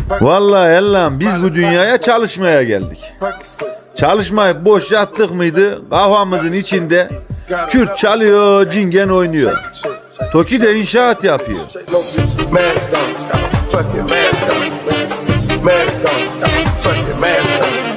Vallahi Allah'ım biz bu dünyaya çalışmaya geldik. Çalışmayıp boş yattık mıydı kafamızın içinde Kürt çalıyor, cingen oynuyor. Toki de inşaat yapıyor. Mask on, fuck it, mask on. Mask on, fuck it, mask on.